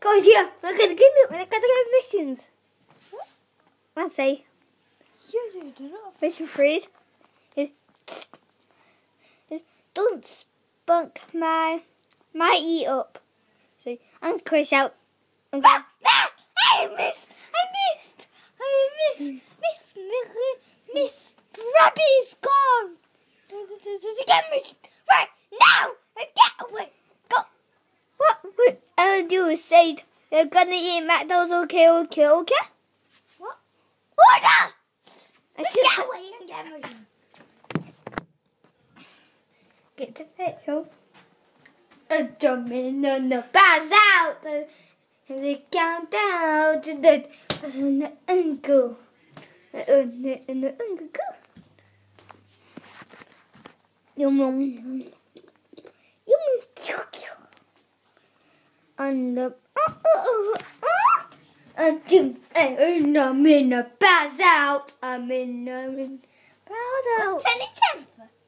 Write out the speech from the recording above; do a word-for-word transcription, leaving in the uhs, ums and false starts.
Go here. Look at the game. Look at the missions. Let's say. Mission three is, is don't spunk my my eat up. So I'm crash out. I'm going, ah, ah, I missed. I missed. I missed. Miss Miss Miss Rabbit's gone. Get mission right now and get away. Go. What? What I'll do is say you're gonna eat McDonald's. Okay, okay, okay. What? Order. I should get away and get mission. Get to petrol. A jumping on the pass out. And they count down to the on the ankle. On the on the ankle. Yum yum yum. Yum yum. On the uh uh uh. And I'm in a pass out. I'm in I'm in pass out. Ten and ten.